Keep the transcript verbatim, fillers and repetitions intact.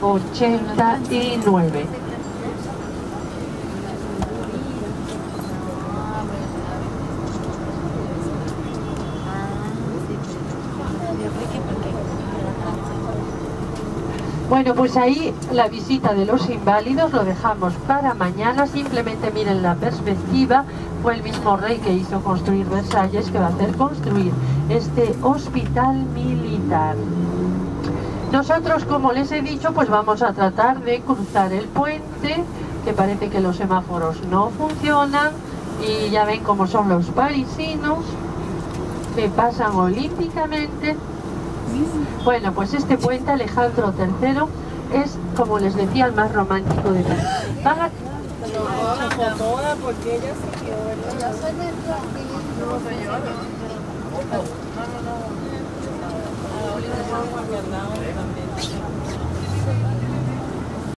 ochenta y nueve. Bueno, pues ahí la visita de los inválidos lo dejamos para mañana. Simplemente miren la perspectiva. Fue el mismo rey que hizo construir Versalles que va a hacer construir este hospital militar. Nosotros, como les he dicho, pues vamos a tratar de cruzar el puente, que parece que los semáforos no funcionan, y ya ven cómo son los parisinos, que pasan olímpicamente. Bueno, pues este puente Alejandro tercero es, como les decía, el más romántico de todos. Van a... porque ella se quedó, ¿verdad? No, señora. No, no, no. A la última que andaba también.